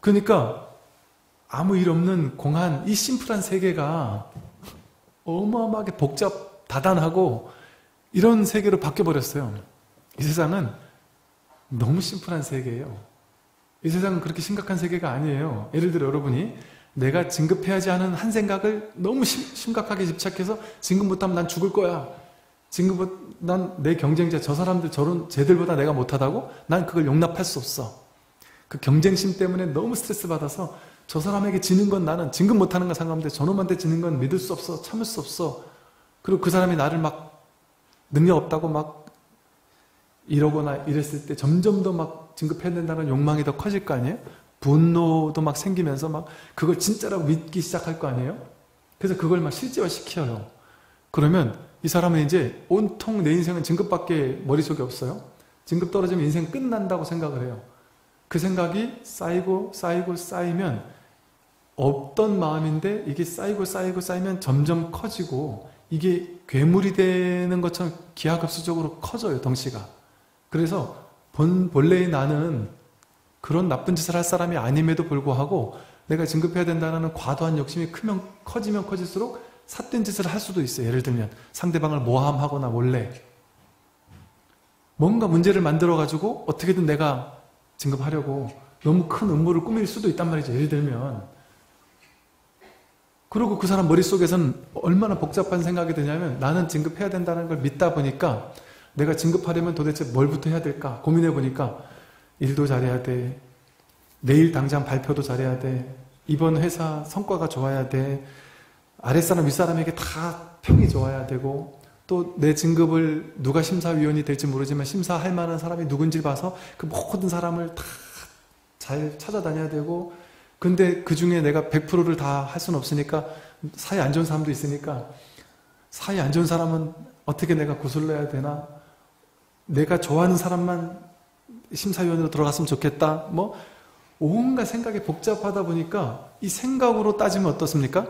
그러니까 아무 일 없는 공한 이 심플한 세계가 어마어마하게 복잡, 다단하고 이런 세계로 바뀌어버렸어요. 이 세상은 너무 심플한 세계예요. 이 세상은 그렇게 심각한 세계가 아니에요. 예를 들어 여러분이 내가 진급해야지 하는 한 생각을 너무 심각하게 집착해서 진급 못하면 난 죽을 거야. 난 내 경쟁자 저 사람들 쟤들보다 내가 못하다고? 난 그걸 용납할 수 없어. 그 경쟁심 때문에 너무 스트레스 받아서 저 사람에게 지는 건 나는 진급 못하는 건 상관없는데 저놈한테 지는 건 믿을 수 없어. 참을 수 없어. 그리고 그 사람이 나를 막 능력 없다고 막 이러거나 이랬을 때 점점 더 막 진급해야 된다는 욕망이 더 커질 거 아니에요? 분노도 막 생기면서 막 그걸 진짜라고 믿기 시작할 거 아니에요? 그래서 그걸 막 실제화시켜요. 그러면 이 사람은 이제 온통 내 인생은 진급밖에 머릿속에 없어요. 진급 떨어지면 인생 끝난다고 생각을 해요. 그 생각이 쌓이고 쌓이고 쌓이면 없던 마음인데 이게 쌓이고 쌓이고 쌓이면 점점 커지고 이게 괴물이 되는 것처럼 기하급수적으로 커져요. 덩치가. 그래서 본래의 나는 그런 나쁜 짓을 할 사람이 아님에도 불구하고 내가 진급해야 된다는 과도한 욕심이 커지면 커질수록 삿된 짓을 할 수도 있어요. 예를 들면 상대방을 모함하거나 몰래 뭔가 문제를 만들어가지고 어떻게든 내가 진급하려고 너무 큰 음모를 꾸밀 수도 있단 말이죠. 예를 들면 그리고 그 사람 머릿속에서는 얼마나 복잡한 생각이 드냐면 나는 진급해야 된다는 걸 믿다 보니까 내가 진급하려면 도대체 뭘부터 해야 될까 고민해 보니까 일도 잘해야 돼. 내일 당장 발표도 잘해야 돼. 이번 회사 성과가 좋아야 돼. 아랫사람 윗사람에게 다 평이 좋아야 되고 또 내 진급을 누가 심사위원이 될지 모르지만 심사할 만한 사람이 누군지 봐서 그 모든 사람을 다 잘 찾아다녀야 되고 근데 그 중에 내가 100%를 다 할 수는 없으니까 사이 안 좋은 사람도 있으니까 사이 안 좋은 사람은 어떻게 내가 구슬러야 되나 내가 좋아하는 사람만 심사위원으로 들어갔으면 좋겠다 뭐 온갖 생각이 복잡하다 보니까 이 생각으로 따지면 어떻습니까?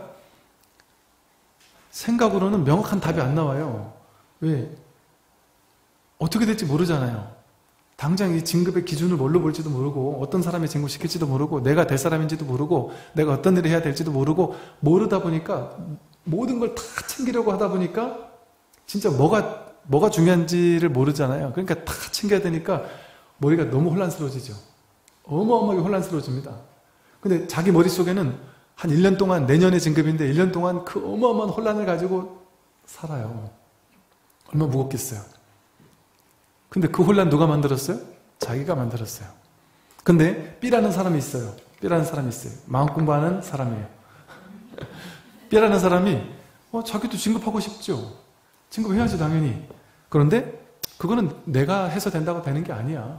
생각으로는 명확한 답이 안 나와요. 왜? 어떻게 될지 모르잖아요. 당장 이 진급의 기준을 뭘로 볼지도 모르고 어떤 사람이 진급시킬지도 모르고 내가 될 사람인지도 모르고 내가 어떤 일을 해야 될지도 모르고 모르다 보니까 모든 걸 다 챙기려고 하다 보니까 진짜 뭐가 중요한지를 모르잖아요. 그러니까 다 챙겨야 되니까 머리가 너무 혼란스러워지죠. 어마어마하게 혼란스러워집니다. 근데 자기 머릿속에는 한 1년 동안 내년에 진급인데 1년 동안 그 어마어마한 혼란을 가지고 살아요. 얼마나 무겁겠어요. 근데 그 혼란 누가 만들었어요? 자기가 만들었어요. 근데 B라는 사람이 있어요. B라는 사람이 있어요. 마음 공부하는 사람이에요. B라는 사람이 자기도 진급하고 싶죠. 진급해야지 당연히. 그런데 그거는 내가 해서 된다고 되는 게 아니야.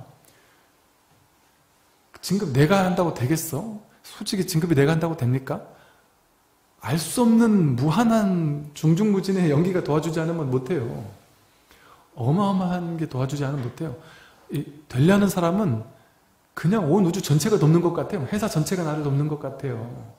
진급 내가 한다고 되겠어? 솔직히 진급이 내가 한다고 됩니까? 알 수 없는 무한한 중중무진의 연기가 도와주지 않으면 못해요. 어마어마한 게 도와주지 않으면 못해요. 되려는 사람은 그냥 온 우주 전체가 돕는 것 같아요. 회사 전체가 나를 돕는 것 같아요.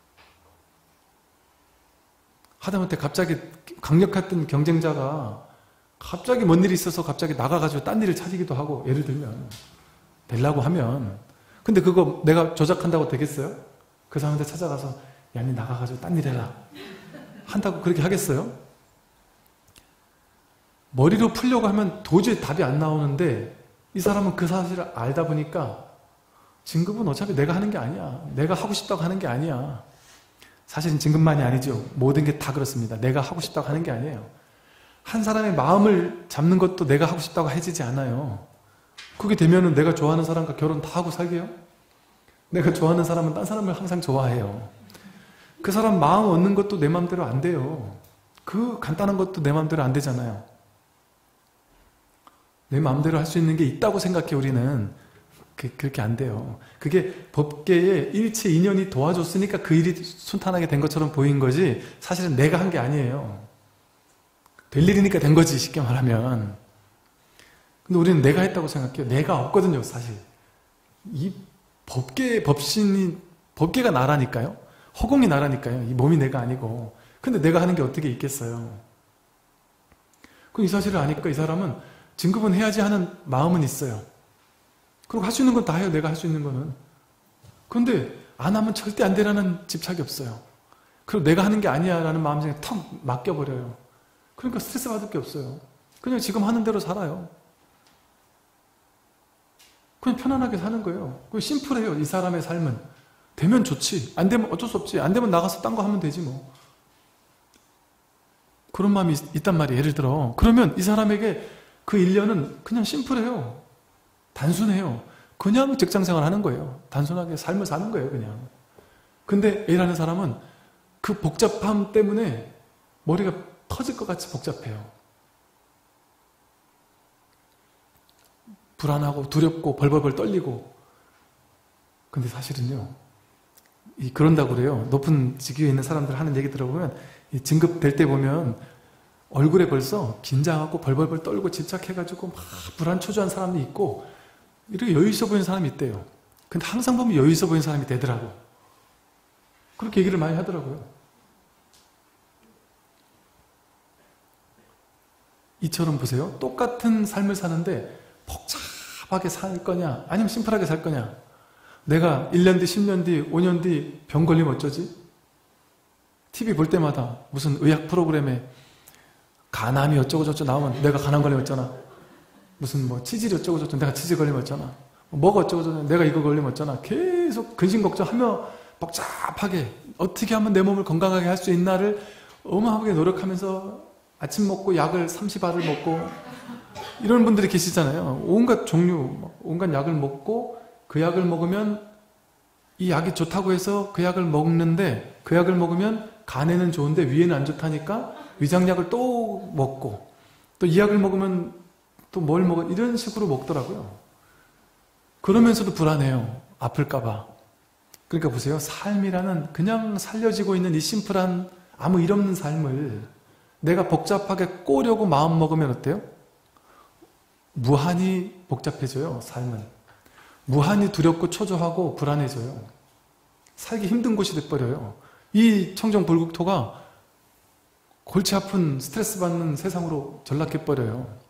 하다못해 갑자기 강력했던 경쟁자가 갑자기 뭔 일이 있어서 갑자기 나가가지고 딴 일을 찾기도 하고 예를 들면 되려고 하면 근데 그거 내가 조작한다고 되겠어요? 그 사람한테 찾아가서 야, 니 나가가지고 딴 일 해라 한다고 그렇게 하겠어요? 머리로 풀려고 하면 도저히 답이 안 나오는데 이 사람은 그 사실을 알다 보니까 진급은 어차피 내가 하는 게 아니야. 내가 하고 싶다고 하는 게 아니야. 사실은 진급만이 아니죠. 모든 게 다 그렇습니다. 내가 하고 싶다고 하는 게 아니에요. 한 사람의 마음을 잡는 것도 내가 하고 싶다고 해지지 않아요. 그게 되면은 내가 좋아하는 사람과 결혼 다 하고 살게요? 내가 좋아하는 사람은 딴 사람을 항상 좋아해요. 그 사람 마음 얻는 것도 내 마음대로 안 돼요. 그 간단한 것도 내 마음대로 안 되잖아요. 내 마음대로 할 수 있는 게 있다고 생각해 우리는. 그렇게 안 돼요. 그게 법계에 일체 인연이 도와줬으니까 그 일이 순탄하게 된 것처럼 보인 거지 사실은 내가 한 게 아니에요. 될 일이니까 된 거지 쉽게 말하면. 근데 우리는 내가 했다고 생각해요. 내가 없거든요 사실. 이 법계의 법신이 법계가 나라니까요. 허공이 나라니까요. 이 몸이 내가 아니고. 근데 내가 하는 게 어떻게 있겠어요. 그럼 이 사실을 아니까 이 사람은 진급은 해야지 하는 마음은 있어요. 그리고 할 수 있는 건 다 해요. 내가 할 수 있는 거는. 그런데 안 하면 절대 안 되라는 집착이 없어요. 그리고 내가 하는 게 아니야 라는 마음속에 턱 맡겨버려요. 그러니까 스트레스 받을 게 없어요. 그냥 지금 하는 대로 살아요. 그냥 편안하게 사는 거예요. 그 심플해요. 이 사람의 삶은. 되면 좋지. 안 되면 어쩔 수 없지. 안 되면 나가서 딴 거 하면 되지 뭐. 그런 마음이 있단 말이에요. 예를 들어. 그러면 이 사람에게 그 1년은 그냥 심플해요. 단순해요. 그냥 직장생활 하는 거예요. 단순하게 삶을 사는 거예요. 그냥. 근데 A라는 사람은 그 복잡함 때문에 머리가 터질 것 같이 복잡해요. 불안하고 두렵고 벌벌벌 떨리고. 근데 사실은요, 그런다고 그래요. 높은 직위에 있는 사람들 하는 얘기 들어보면 진급될 때 보면 얼굴에 벌써 긴장하고 벌벌벌 떨고 집착해가지고 막 불안초조한 사람이 있고 이렇게 여유 있어 보이는 사람이 있대요. 근데 항상 보면 여유 있어 보이는 사람이 되더라고. 그렇게 얘기를 많이 하더라고요. 이처럼 보세요. 똑같은 삶을 사는데 복잡하게 살 거냐 아니면 심플하게 살 거냐. 내가 1년 뒤, 10년 뒤, 5년 뒤 병 걸리면 어쩌지? TV 볼 때마다 무슨 의학 프로그램에 간암이 어쩌고 저쩌고 나오면 내가 간암 걸리면 어쩌나? 무슨 뭐 치질이 어쩌고 저쩌고 내가 치질 걸리면 어쩌나? 뭐가 어쩌고 저쩌고 내가 이거 걸리면 어쩌나? 계속 근심 걱정하며 복잡하게 어떻게 하면 내 몸을 건강하게 할 수 있나를 어마어마하게 노력하면서 아침 먹고 약을 30알을 먹고 이런 분들이 계시잖아요. 온갖 종류, 온갖 약을 먹고 그 약을 먹으면 이 약이 좋다고 해서 그 약을 먹는데 그 약을 먹으면 간에는 좋은데 위에는 안 좋다니까 위장약을 또 먹고 또 이 약을 먹으면 또 뭘 먹어 이런 식으로 먹더라고요. 그러면서도 불안해요. 아플까봐. 그러니까 보세요. 삶이라는 그냥 살려지고 있는 이 심플한 아무 일 없는 삶을 내가 복잡하게 꼬려고 마음 먹으면 어때요? 무한히 복잡해져요. 삶은. 무한히 두렵고 초조하고 불안해져요. 살기 힘든 곳이 돼버려요. 이 청정불국토가 골치 아픈 스트레스 받는 세상으로 전락해버려요.